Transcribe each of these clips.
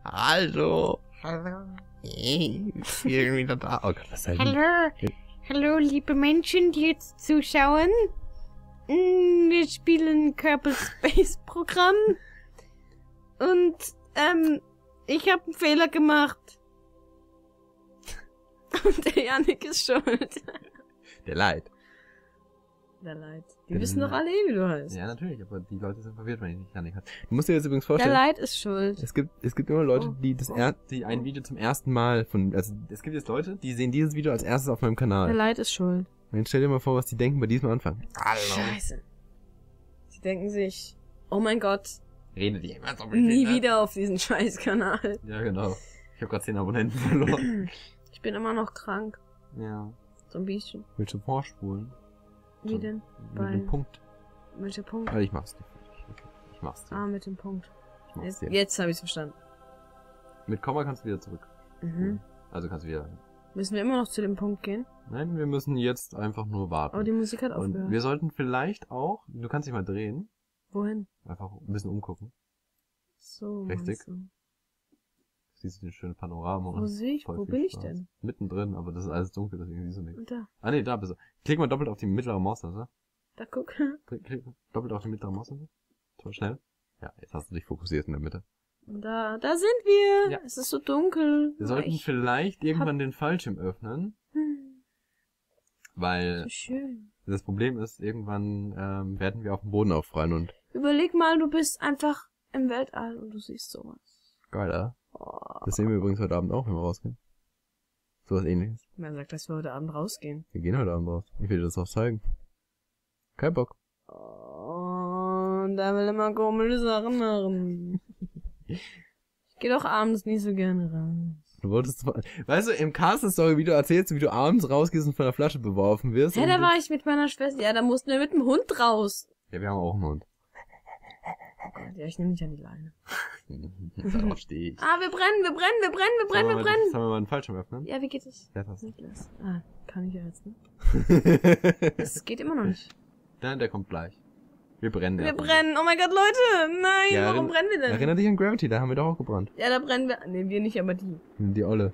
Hallo. Hallo. Hey, ich bin wieder da. Oh Gott, was ist denn? Hallo. Hallo, liebe Menschen, die jetzt zuschauen. Wir spielen Kerbal Space Programm. Und, ich habe einen Fehler gemacht. Und der Janik ist schuld. Der Leid. Der Leid. Die wissen doch alle, wie du heißt. Ja, natürlich, aber die Leute sind verwirrt, wenn ich nicht Janik habe. Du musst dir jetzt übrigens Der vorstellen. Leid ist schuld. Es gibt immer Leute, die ein Video zum ersten Mal also es gibt jetzt Leute, die sehen dieses Video als erstes auf meinem Kanal. Der Leid ist schuld. Und jetzt stell dir mal vor, was die denken bei diesem Anfang. Hallo. Scheiße. Sie denken sich, oh mein Gott, Rede die immer so nie wieder auf diesen Scheißkanal. Ja, genau. Ich habe gerade 10 Abonnenten verloren. Ich bin immer noch krank. Ja. So ein bisschen. Willst du vorspulen? Wie denn? Mit dem Punkt. Welcher Punkt? Also ich mach's dir. Okay. Ich mach's dir. Ah, mit dem Punkt. Ich mach's dir. Jetzt habe ich's verstanden. Mit Komma kannst du wieder zurück. Mhm. Also kannst du wieder... Müssen wir immer noch zu dem Punkt gehen? Nein, wir müssen jetzt einfach nur warten. Aber die Musik hat Und aufgehört. wir sollten vielleicht auch... Du kannst dich mal drehen. Wohin? Einfach ein bisschen umgucken. So. Richtig. meinst du? Siehst du den schönen Panorama. Wo sehe ich? Voll Wo viel bin ich Spaß. denn? Mittendrin, aber das ist alles dunkel, deswegen siehst du nichts. Und da. Ah ne, da bist du. Klick mal doppelt auf die mittlere Maustaste. Da guck. Klick doppelt auf die mittlere Maustaste. Toll, schnell. Ja, jetzt hast du dich fokussiert in der Mitte. Und da sind wir. Ja. Es ist so dunkel. Wir sollten vielleicht irgendwann den Fallschirm öffnen, weil So schön. das Problem ist, irgendwann werden wir auf den Boden auffallen und... Überleg mal, du bist einfach im Weltall und du siehst sowas. Geil, oder? Oh. Das sehen wir übrigens heute Abend auch, wenn wir rausgehen. Sowas ähnliches. Wer sagt, dass wir heute Abend rausgehen? Wir gehen heute Abend raus. Ich will dir das auch zeigen. Kein Bock. Oh, da will immer komische Sachen machen. Ich geh doch abends nicht so gerne raus. Du wolltest... Weißt du, im Caster-Story, wie du erzählst, wie du abends rausgehst und von der Flasche beworfen wirst. Hä, und da du- war ich mit meiner Schwester. Ja, da mussten wir mit dem Hund raus. Ja, wir haben auch einen Hund. Oh Gott, ja, ich nehme nicht an die Leine. Darauf stehe ich. Ah, wir brennen. Sollen wir mal einen Fallschirm öffnen? Ja, wie geht es? Ja, das. Niklas. Ah, kann ich ja jetzt, ne? Das geht immer noch nicht. Nein, der kommt gleich. Wir brennen. Wir brennen. Oh mein Gott, Leute. Nein, Ja, warum brennen wir denn? Erinner dich an Gravity, da haben wir doch auch gebrannt. Ja, da brennen wir. Nee, wir nicht, aber die. Die Olle.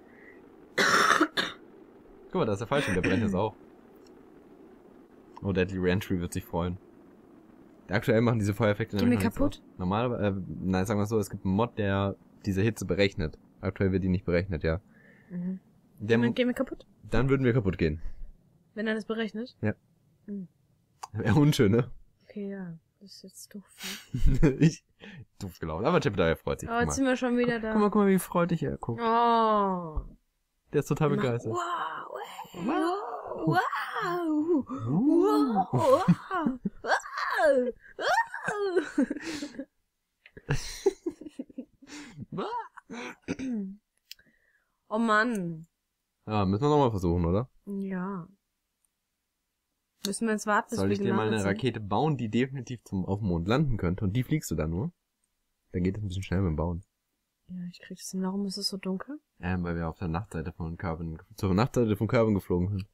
Guck mal, da ist der Fallschirm, der brennt jetzt auch. Oh, Deadly Reentry wird sich freuen. Aktuell machen diese Feuereffekte Gehen wir nämlich noch nichts kaputt? aus. Normalerweise, nein, sagen wir es so, es gibt einen Mod, der diese Hitze berechnet. Aktuell wird die nicht berechnet, ja. Mhm. Der, Gehen wir kaputt? dann würden wir kaputt gehen. Wenn er das berechnet? Wäre unschön, ne? Okay, ja. Das ist jetzt doof. Ich, doof gelaufen. Aber Chip freut sich. Aber jetzt sind wir schon wieder da. Guck mal, wie freudig er guckt. Oh. Der ist total begeistert. Wow. Wow. Wow. Wow. Wow. Oh Mann. Ja, müssen wir nochmal versuchen, oder? Ja. Müssen wir jetzt warten, bis Soll wir ich dir mal gelandet eine sind? Rakete bauen, die definitiv auf dem Mond landen könnte? Und die fliegst du dann nur? Dann geht es ein bisschen schnell mit dem Bauen. Ja, ich krieg's hin. Warum ist es so dunkel? Weil wir auf der Nachtseite von Kerbin, zur Nachtseite von Kerbin geflogen sind.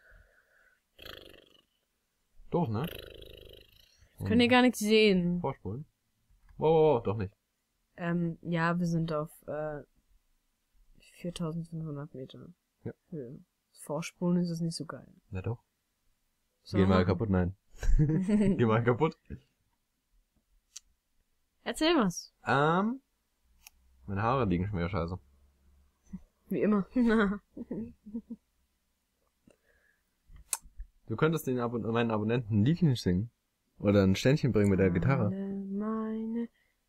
Doof, ne? Können ihr gar nichts sehen. Vorspulen? Wow, doch nicht. Ja, wir sind auf 4500 Meter Ja. Höhe. Vorspulen ist es nicht so geil. Na doch. Sollen Geh wir mal machen? kaputt, nein. Geh mal kaputt. Erzähl was. Meine Haare liegen schon wieder scheiße. Wie immer. Du könntest meinen Abonnenten ein Liedchen singen. Oder ein Ständchen bringen mit der Gitarre. Alle meine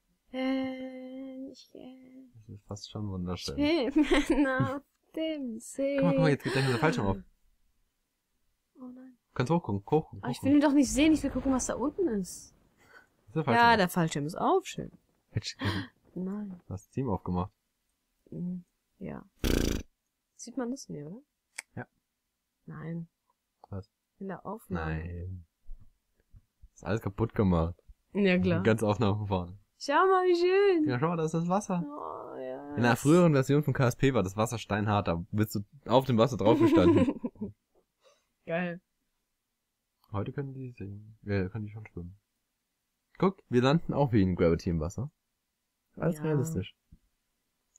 Händchen Das ist fast schon wunderschön. schwimmen auf dem See. Guck mal, jetzt geht gleich unser Fallschirm auf. Oh nein. Du kannst hochgucken. Aber ich will ihn doch nicht sehen. Ich will gucken, was da unten ist. Ja, der Fallschirm ist auf. Schön. Nein. Du hast das Team aufgemacht. Ja. Sieht man das? Nee, oder? Ja. Nein. Was? In der Aufnahme. Nein. Ist alles kaputt gemacht. Ja, klar. Die ganze Aufnahme vorne. Schau mal, wie schön. Ja, schau mal, da ist das Wasser. Oh, ja. In einer früheren Version von KSP war das Wasser steinhart, da bist du auf dem Wasser drauf gestanden. Geil. Heute können die singen. Ja, können die schon schwimmen. Guck, wir landen auch wie in Gravity im Wasser. Alles Ja. realistisch.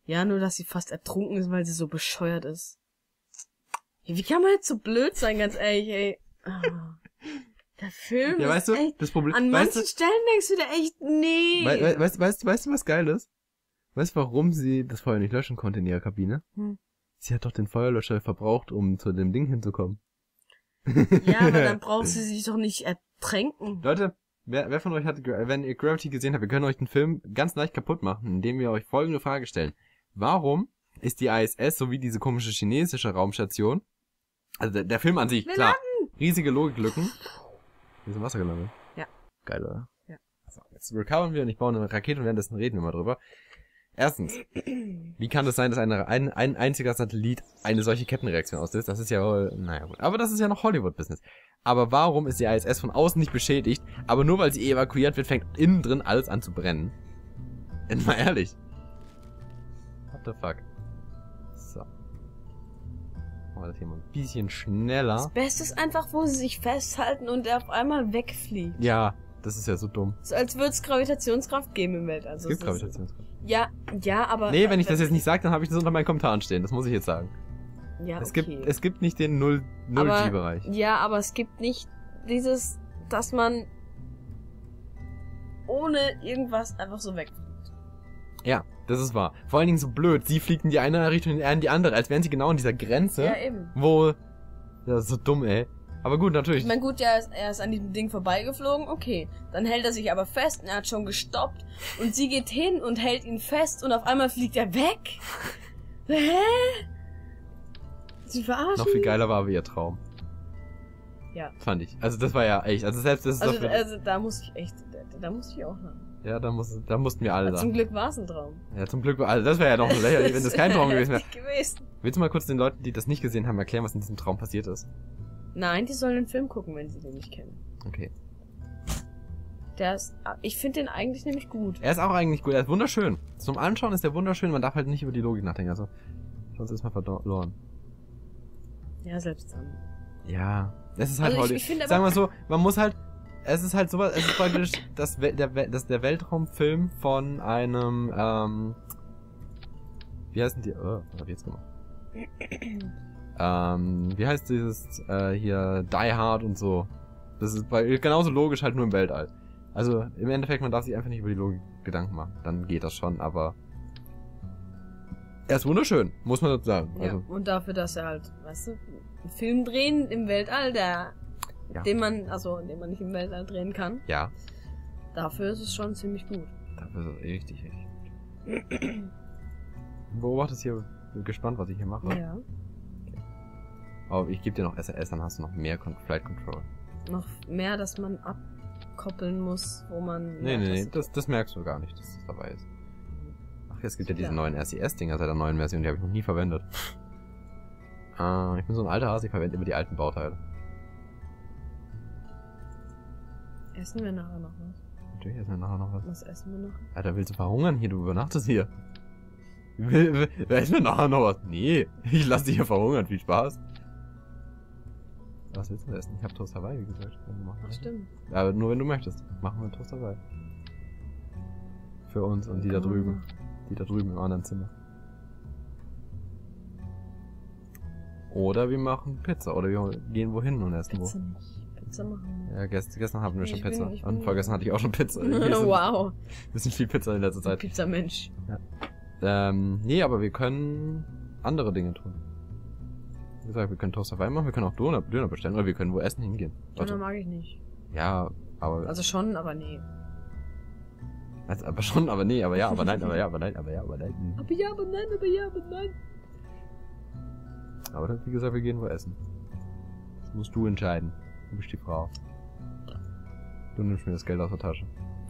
Ja, nur dass sie fast ertrunken ist, weil sie so bescheuert ist. Wie kann man jetzt so blöd sein, ganz ehrlich, ey. Ah. Der Film Ja, weißt du, echt, das Problem... an weißt manchen Stellen denkst du dir echt, nee. Weißt du, was geil ist? Weißt du, warum sie das Feuer nicht löschen konnte in ihrer Kabine? Sie hat doch den Feuerlöscher verbraucht, um zu dem Ding hinzukommen. Ja, aber dann braucht sie sich doch nicht ertränken. Leute, wer von euch hat, wenn ihr Gravity gesehen habt, wir können euch den Film ganz leicht kaputt machen, indem wir euch folgende Frage stellen. Warum ist die ISS sowie diese komische chinesische Raumstation, also der Film an sich, klar, riesige Logiklücken. Wir sind im Wasser gelandet. Ja. Geil, oder? Ja. So, jetzt recovern wir und ich baue eine Rakete und währenddessen reden wir mal drüber. Erstens, wie kann es sein, dass ein einziger Satellit eine solche Kettenreaktion auslöst? Das ist ja wohl, naja gut. Aber das ist ja noch Hollywood-Business. Aber warum ist die ISS von außen nicht beschädigt, aber nur weil sie evakuiert wird, fängt innen drin alles an zu brennen? Mal ehrlich. What the fuck? So. Machen wir das hier mal ein bisschen schneller. Das Beste ist einfach, wo sie sich festhalten und er auf einmal wegfliegt. Ja, das ist ja so dumm. So als würde es Gravitationskraft geben im Weltall. Also Es gibt Gravitationskraft. Ja, aber... Nee, wenn ich das jetzt nicht sage, dann habe ich das unter meinen Kommentaren stehen. Das muss ich jetzt sagen. Ja, Es okay. gibt nicht den 0G-Bereich. Ja, aber es gibt nicht dieses, dass man ohne irgendwas einfach so wegfliegt. Ja, das ist wahr. Vor allen Dingen so blöd. Sie fliegt in die eine Richtung und er in die andere, als wären sie genau in dieser Grenze. Ja, eben. Wo... Ja, so dumm, ey. Aber gut, natürlich. Ich meine, gut, er ist an diesem Ding vorbeigeflogen, okay. Dann hält er sich aber fest und er hat schon gestoppt. Und sie geht hin und hält ihn fest und auf einmal fliegt er weg. Hä? Sie verarschen? Noch viel geiler war aber ihr Traum. Ja. Fand ich. Also das war ja echt. Also selbst das ist Also, dafür, also da muss ich echt, da musste ich auch lang. ja, da mussten wir alle da. Zum Glück war es ein Traum. Ja, zum Glück. Also das wäre ja noch lächerlich, wenn das kein Traum gewesen wäre. gewesen. Willst du mal kurz den Leuten, die das nicht gesehen haben, erklären, was in diesem Traum passiert ist? Nein, die sollen den Film gucken, wenn sie den nicht kennen. Okay. Ich finde den eigentlich nämlich gut. Er ist auch eigentlich gut. Er ist wunderschön. Zum Anschauen ist er wunderschön. Man darf halt nicht über die Logik nachdenken. Also sonst ist man verloren. Ja, selbst dann. Ja, es ist halt Also heute. Sagen wir so, man muss halt. Es ist halt sowas. Es ist praktisch der Weltraumfilm von einem. Wie heißen die? Was hab ich jetzt gemacht? Wie heißt dieses hier Die Hard und so. Das ist genauso logisch, halt nur im Weltall. Also im Endeffekt, man darf sich einfach nicht über die Logik Gedanken machen. Dann geht das schon, aber er ist wunderschön, muss man dazu sagen. Ja, Also, und dafür, dass er halt, weißt du, einen Film drehen im Weltall, den man nicht im Weltall drehen kann. Ja. Dafür ist es schon ziemlich gut. Dafür ist es richtig gut. Du beobachtest hier gespannt, was ich hier mache. Ja. Aber ich gebe dir noch SRS, dann hast du noch mehr Flight Control. Noch mehr, dass man abkoppeln muss, wo man... Nee, das merkst du gar nicht, dass das dabei ist. Ach, es gibt ja diese neuen RCS-Dinger seit der neuen Version, die habe ich noch nie verwendet. Ich bin so ein alter Hase, ich verwende immer die alten Bauteile. Essen wir nachher noch was? Natürlich essen wir nachher noch was. Was essen wir noch? Alter, willst du verhungern hier? Du übernachtest hier. Wer essen wir nachher noch was? Nee, ich lass dich hier verhungern, viel Spaß. Was willst du essen? Ich hab Toast Hawaii, wie gesagt. Stimmt. Ja, aber nur wenn du möchtest. Machen wir Toast Hawaii. Für uns und die da drüben. Die da drüben im anderen Zimmer. Oder wir machen Pizza. Oder wir gehen wohin und essen Pizza nicht. Pizza machen wir. Ja, gestern hatten wir schon Pizza. Ich Und vorgestern hatte ich auch schon Pizza. Wow. Bisschen viel Pizza in letzter Zeit. Pizza-Mensch. Ja. Nee, aber wir können andere Dinge tun. Wie gesagt, wir können Toast Hawaii machen, wir können auch Döner bestellen, oder wir können wo essen hingehen. Döner mag ich nicht. Ja, aber... Also schon, aber nee. Also, aber schon, aber nee, aber ja, aber nein, aber ja, aber nein, aber ja, aber nein. Aber ja, aber nein, aber ja, aber nein. Aber dann, wie gesagt, wir gehen wo essen. Das musst du entscheiden. Du bist die Frau. Du nimmst mir das Geld aus der Tasche.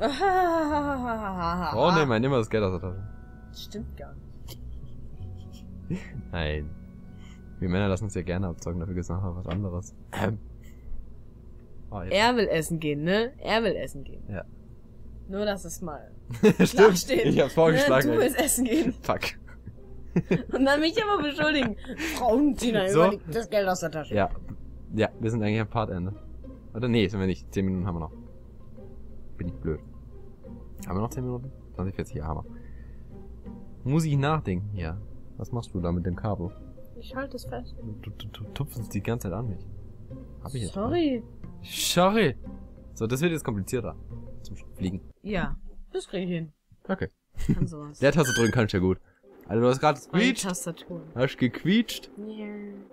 Oh nee, nimm mal das Geld aus der Tasche. Stimmt gar nicht. Nein. Wir Männer lassen uns ja gerne abzocken, dafür gibt's nachher was anderes. Oh, Er will essen gehen, ne? Er will essen gehen. Ja. Nur, dass es mal Stimmt, steht. ich hab's vorgeschlagen. Du willst essen gehen. Fuck. Und dann mich aber beschuldigen. Frauenzieher So? überlegt das Geld aus der Tasche. Ja. Ja, wir sind eigentlich am Partende. Oder nee, sind wir nicht. 10 Minuten haben wir noch. Bin ich blöd. Haben wir noch 10 Minuten? 20, 40, ja, haben wir. Muss ich nachdenken, ja. Was machst du da mit dem Kabel? Ich halte es fest. Du tupfst die ganze Zeit an mich. Hab ich jetzt Sorry. mal. Sorry. So, das wird jetzt komplizierter. Zum Fliegen. Ja, das krieg ich hin. Okay. Kann sowas. Leertaste drücken kann ich ja gut. Also du hast gerade Meine gequietscht. Tastatur. Hast gequietscht. Ja.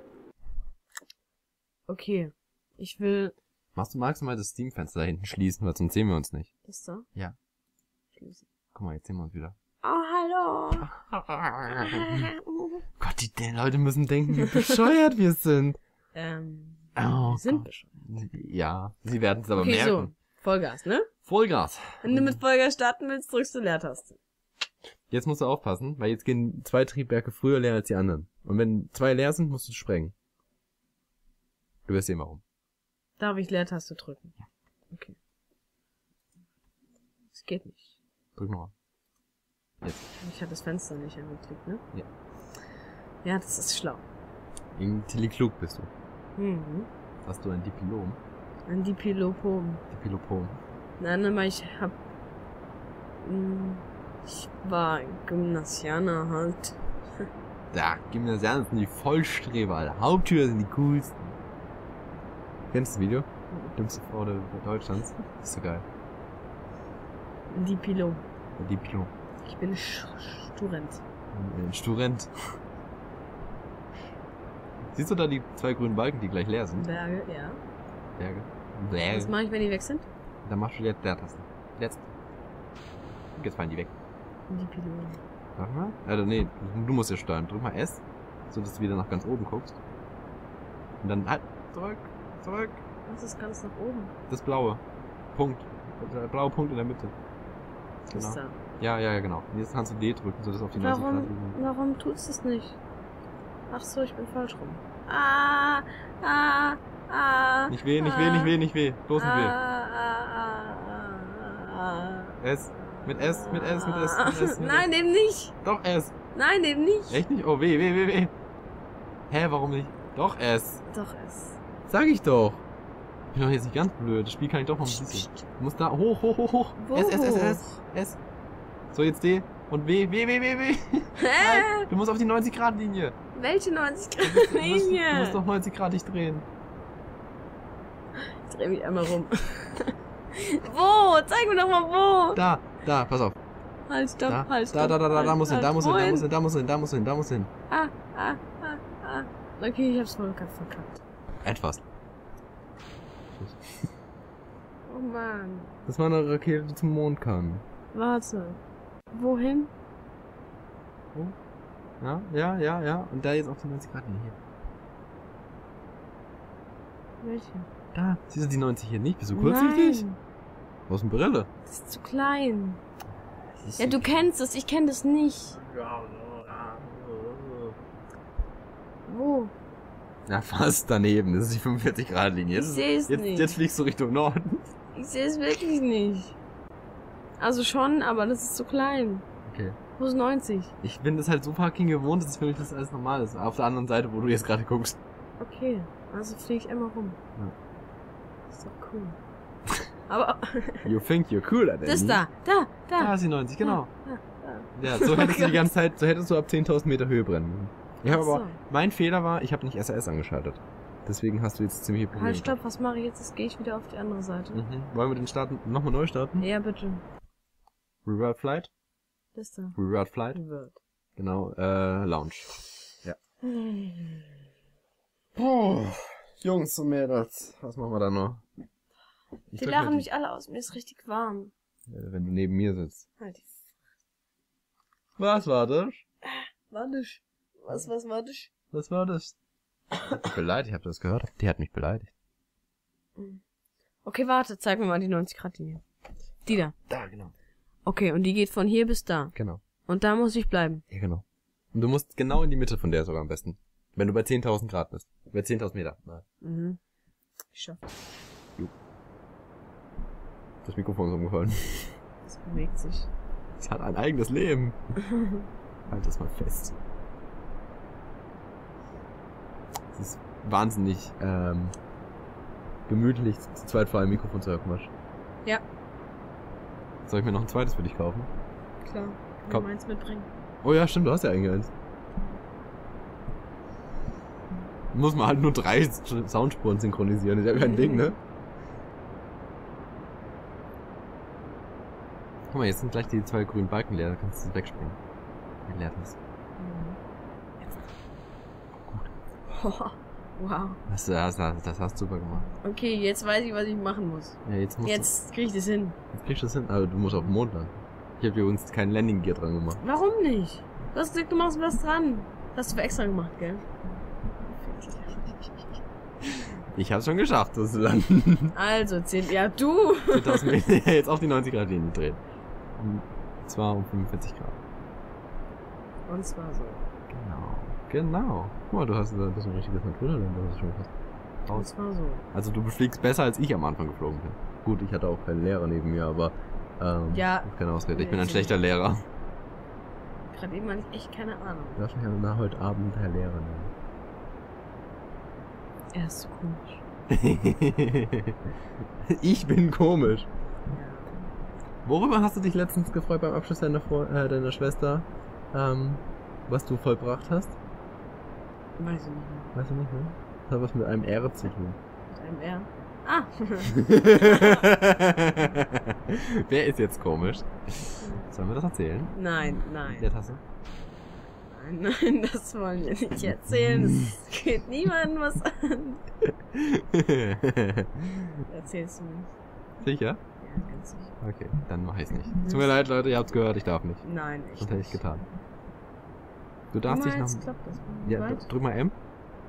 Okay. Ich will Magst du mal das Steam-Fenster da hinten schließen, weil sonst sehen wir uns nicht. das da Ja. schließen. Guck mal, jetzt sehen wir uns wieder. Oh, hallo. Gott, die Leute müssen denken, wie bescheuert wir sind. Wir sind Gott. bescheuert. Ja, sie werden es aber Okay, so. merken. Vollgas, ne? Vollgas. Wenn du mit Vollgas starten willst, drückst du Leertaste. Jetzt musst du aufpassen, weil jetzt gehen 2 Triebwerke früher leer als die anderen. Und wenn 2 leer sind, musst du sprengen. Du wirst sehen, warum. Darf ich Leertaste drücken? Okay. Das geht nicht. Drück noch mal. Ich habe das Fenster nicht angeklickt, ne? Ja. Ja, das ist schlau. Tilly klug bist du. Mhm. Hast du ein Diplom? Ein Diplopom. Diplopom. Nein, aber ich war Gymnasianer halt. Ja, Gymnasianer sind die Vollstreber, Alter. Hauptschüler sind die coolsten. Kennst du das Video? Dümmste Frau Deutschlands. Das ist so geil. Diplom. Diplom. Ich bin Student. Ein Student. Siehst du da die 2 grünen Balken, die gleich leer sind? Berge, ja. Berge. Was Berge. mache ich, wenn die weg sind? Dann machst du jetzt Leertaste. Jetzt. Jetzt fallen die weg. Diplom. Sag mal. Also nee, du musst ja steuern. Drück mal S, so dass du wieder nach ganz oben guckst. Und dann halt. Zurück. Was ist ganz nach oben? Das blaue. Punkt. Der blaue Punkt in der Mitte. Das ist da. Ja, genau. Und jetzt kannst du D drücken, sodass auf die 90 Grad liegen. Warum tut's das nicht? Ach so, ich bin falsch rum. Nicht weh. Bloß nicht weh. S. Mit S. Nein, eben nicht. Doch S. Nein, eben nicht. Echt nicht? Oh, weh. Hä, warum nicht? Doch S. Doch, es. Sag ich doch. Ich bin doch jetzt nicht ganz blöd. Das Spiel kann ich doch noch ein bisschen. Du musst da hoch. Wo S. So, jetzt D. Und W. Hä? Du musst auf die 90-Grad-Linie. Welche 90 Grad Du Linie? musst doch 90 Grad dich drehen. Ich dreh mich einmal rum. Wo? Zeig mir doch mal wo. Da, pass auf. Halt, stopp, Da, halt, stopp. da muss hin. Da muss hin. Ah. Okay, ich hab's voll verkackt. Etwas. Oh Mann. Dass man eine Rakete zum Mond kann. Warte. Wohin? Ja. Und da jetzt auf die 90 Grad Linie. Welche? Da, siehst du die 90 hier nicht? Bist du kurzsichtig? Nein, Wo ist denn Brille? das ist zu klein. Ja, du kennst es, ich kenn das nicht. Wo? Na, fast daneben. Das ist die 45 Grad Linie. Ich seh's nicht. Jetzt fliegst du Richtung Norden. Ich sehe es wirklich nicht. Also schon, aber das ist zu klein. Okay. Wo ist 90? Ich bin das halt so fucking gewohnt, dass für mich das alles normal ist. Auf der anderen Seite, wo du jetzt gerade guckst. Okay, also fliege ich immer rum. Ja. Das ist doch cool. Aber You think you're cooler than das me. da. Da ist die 90, genau. Da. Ja, so hättest du die ganze Zeit, so hättest du ab 10.000 Meter Höhe brennen müssen. Ich habe Ach so. aber, mein Fehler war, ich habe nicht SAS angeschaltet. Deswegen hast du jetzt ziemliche Probleme. Halt, stopp, was mache ich jetzt? Jetzt gehe ich wieder auf die andere Seite. Wollen wir den starten, nochmal neu starten? Ja, bitte. Revert Flight? Das da. Revert Flight? Wird. Genau, Lounge. Ja. Oh, Jungs und Mädels, was machen wir da noch? Die lachen mich alle aus, mir ist richtig warm. Wenn du neben mir sitzt. Halt die Was war das? Warte. Was war das? Was war das? Die hat mich beleidigt, habt ihr das gehört? Die hat mich beleidigt. Okay, warte, zeig mir mal die 90 Grad Linie. Die da. Da, genau. Okay, und die geht von hier bis da. Genau. Und da muss ich bleiben. Ja, genau. Und du musst genau in die Mitte von der sogar am besten. Wenn du bei 10.000 Grad bist. Bei 10.000 Meter. Nein. Mhm. Ich schaff. Das Mikrofon ist umgefallen. Es bewegt sich. Es hat ein eigenes Leben. Halt das mal fest. Es ist wahnsinnig gemütlich, zu zweit vor einem Mikrofon zu hören. Ja. Soll ich mir noch ein zweites für dich kaufen? Klar. Kann Komm. meins mitbringen. Oh ja, stimmt, du hast ja eigentlich eins. Muss man halt nur 3 Soundspuren synchronisieren, ist ja kein Ding, ne? Guck mal, jetzt sind gleich die 2 grünen Balken leer, da kannst du wegspringen. Wie leer das? Oh, wow. Das hast du super gemacht. Okay, jetzt weiß ich, was ich machen muss. Ja, jetzt Krieg ich das hin. Jetzt kriegst du das hin, aber du musst auf den Mond landen. Ich habe übrigens kein Landing Gear dran gemacht. Warum nicht? Du hast gesagt, du machst was dran. Das hast du für extra gemacht, gell? Ich hab's schon geschafft, das zu landen. Also, 10. Ja, du! 10.000 Meter, jetzt auf die 90 Grad Linie drehen. Und zwar um 45 Grad. Und zwar so. Genau. Guck mal, du hast ein bisschen richtiges Naturtalent, das ist schon fast Und raus. zwar so. Also du fliegst besser, als ich am Anfang geflogen bin. Gut, ich hatte auch keinen Lehrer neben mir, aber ja. keine Ausrede, ich bin ein schlechter Lehrer. Gerade eben hatte ich echt keine Ahnung. Du darfst mich aber nach heute Abend Herr Lehrer nennen. Er ist so komisch. Ich bin komisch. Ja. Worüber hast du dich letztens gefreut beim Abschluss deiner deiner Schwester? Was du vollbracht hast? Weiß ich nicht mehr. Weißt du nicht, ne? Das hat was mit einem R zu tun. Mit einem R. Ah! Wer ist jetzt komisch? Sollen wir das erzählen? Nein, nein. Der Tasse? Nein, das wollen wir nicht erzählen. Das geht niemandem was an. Erzählst du nicht? Sicher? Ja, ganz sicher. Okay, dann mach ich's nicht. Tut mir leid, Leute, ihr habt's gehört, ich darf nicht. Nein, echt Das hätte ich nicht. getan. Du darfst dich noch... Jetzt klappt das mal. Ja, Weit? drück mal M.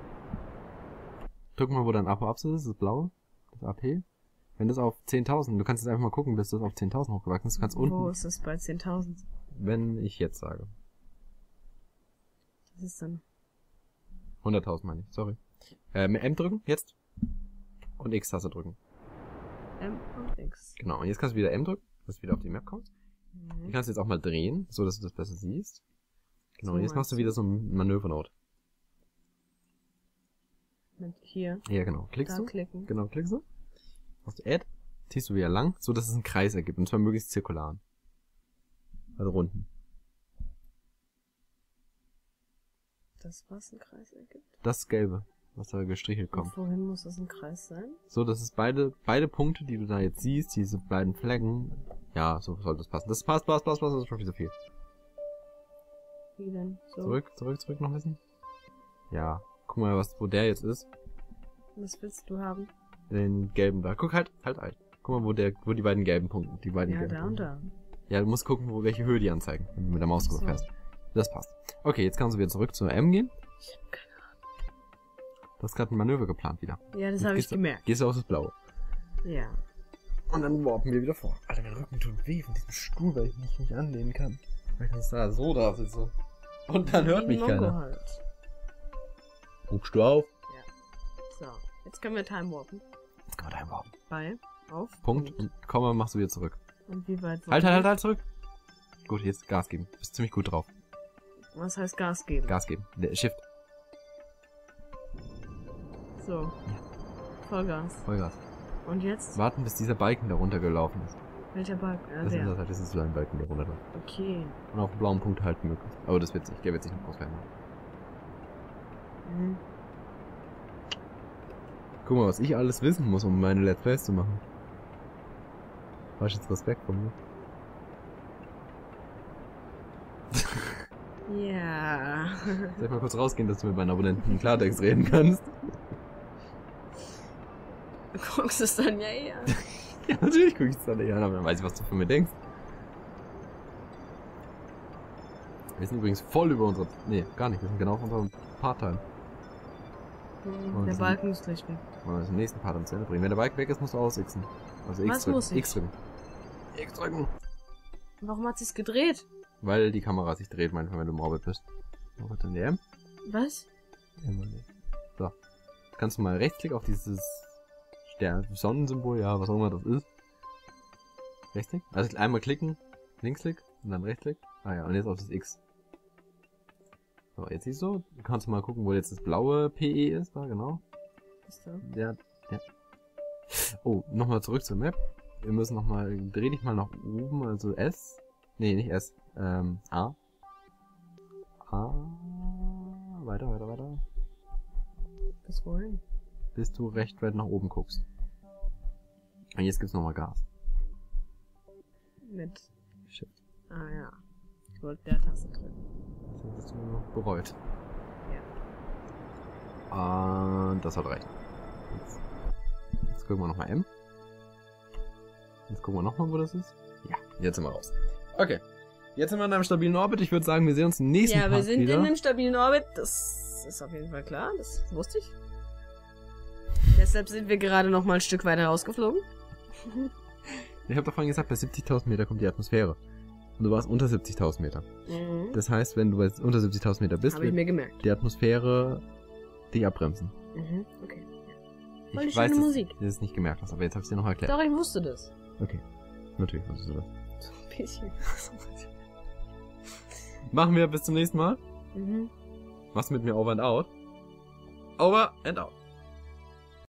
Drück mal, wo dein Apo-Abs ist, das blaue. Das AP. Wenn das auf 10.000, du kannst jetzt einfach mal gucken, bis das auf 10.000 hochgewachsen ist. Du kannst unten... Wo ist das bei 10.000? Wenn ich jetzt sage. Das ist dann... 100.000 meine ich, sorry. M drücken, jetzt. Und X-Taste drücken. M und X. Genau, und jetzt kannst du wieder M drücken, dass du wieder auf die Map kommst. Die kannst du jetzt auch mal drehen, so dass du das besser siehst. Genau, So und jetzt machst du wieder so ein Manövernode. Mit hier. Ja, genau. Klickst Da du? klicken. Genau, klickst du. Machst du Add, ziehst du wieder lang, so dass es einen Kreis ergibt, und zwar möglichst zirkular. Also runden. Das, was ein Kreis ergibt. Das Gelbe, was da gestrichelt kommt. Und wohin muss das ein Kreis sein? So, dass es beide Punkte, die du da jetzt siehst, diese beiden Flaggen, ja, so sollte das passen. Das passt, das ist schon viel zu viel. Wie denn? So. Zurück noch ein bisschen. Ja, guck mal, wo der jetzt ist. Was willst du haben? Den gelben da. Guck halt. Guck mal, wo die beiden gelben Punkte, Ja, gelben da und Punkte. da. Ja, du musst gucken, welche Höhe die anzeigen, wenn du mit der Maus drüber So. fährst. Das passt. Okay, jetzt kannst du wieder zurück zu M gehen. Ich hab keine Du hast gerade ein Manöver geplant wieder. Ahnung. Ja, das Jetzt habe ich gehst du- gemerkt. Gehst du auf das Blaue. Ja. Und dann warpen wir wieder vor. Alter, mein Rücken tut weh von diesem Stuhl, weil ich mich nicht anlehnen kann. Weil ich das da sitze. Und dann hört Wie ein mich Mongo keiner. halt. Guckst du auf? So, jetzt können wir time warpen. Jetzt kann man da warpen. Bei, auf, Punkt. Und Komma machst du wieder zurück. Und wie weit Halt, zurück. Gut, jetzt Gas geben. Bist ziemlich gut drauf. Was heißt Gas geben? Gas geben. Shift. So. Vollgas. Vollgas. Und jetzt? Warten, bis dieser Balken da runtergelaufen ist. Welcher Balken? Das ist so ein Balken, der runterläuft. Okay. Und auf den blauen Punkt halten möglichst. Aber das wird sich, der wird sich noch auswählen. Mhm. Guck mal, was ich alles wissen muss, um meine Let's Plays zu machen. Hast du jetzt Respekt von mir? Ja. Soll ich mal kurz rausgehen, dass du mit meinen Abonnenten in Klartext reden kannst? Du guckst es dann ja eher. Ja, natürlich guck ich es dann nicht an, aber dann weiß ich, was du von mir denkst. Wir sind übrigens voll über unsere... Nee, gar nicht. Wir sind genau auf unserem Part-Time. Der Balken ist gleich weg. Wollen wir den nächsten Part am Ende bringen. Wenn der Balken weg ist, musst du ausixen. Also X Was drücken. muss ich? X drücken. X drücken. Warum hat sie's gedreht? Weil die Kamera sich dreht, manchmal, wenn du im Orbit bist. Orbit in der M. Was? So. Kannst du mal rechtsklick auf dieses Sonnensymbol, ja, was auch immer das ist. Rechtsklick? Also einmal klicken, Linksklick und dann Rechtsklick. Ah ja, und jetzt auf das X. So, jetzt siehst du, kannst du mal gucken, wo jetzt das blaue PE ist, da, genau. Ist da? Ja. Oh, nochmal zurück zur Map. Wir müssen nochmal, dreh dich mal nach oben, also S. Nee, nicht S, A. Weiter, weiter, weiter. Bis wohin? Bis du recht weit nach oben guckst. Und jetzt gibt's nochmal Gas. Mit. Shit. Ah ja. Ich wollte der Taste drücken. Das hast du bereut. Ja. Und das hat recht. Jetzt gucken wir nochmal M. Jetzt gucken wir nochmal, wo das ist. Ja, jetzt sind wir raus. Okay. Jetzt sind wir in einem stabilen Orbit. Ich würde sagen, wir sehen uns im nächsten Part Ja, wir sind wieder. in einem stabilen Orbit. Das ist auf jeden Fall klar. Das wusste ich. Deshalb sind wir gerade noch mal ein Stück weiter rausgeflogen. Ich habe doch vorhin gesagt, bei 70.000 Meter kommt die Atmosphäre. Und du warst unter 70.000 Meter. Mhm. Das heißt, wenn du bei unter 70.000 Meter bist, Habe ich mir wird gemerkt. die Atmosphäre dich abbremsen. Mhm. Okay. Ich Voll die weiß, schöne dass Musik. du das nicht gemerkt hast, aber jetzt habe ich dir noch erklärt. Doch, ich wusste das. Okay. Natürlich wusstest du das. Ein bisschen. Machen wir bis zum nächsten Mal. Mhm. Mach's mit mir over and out. Over and out.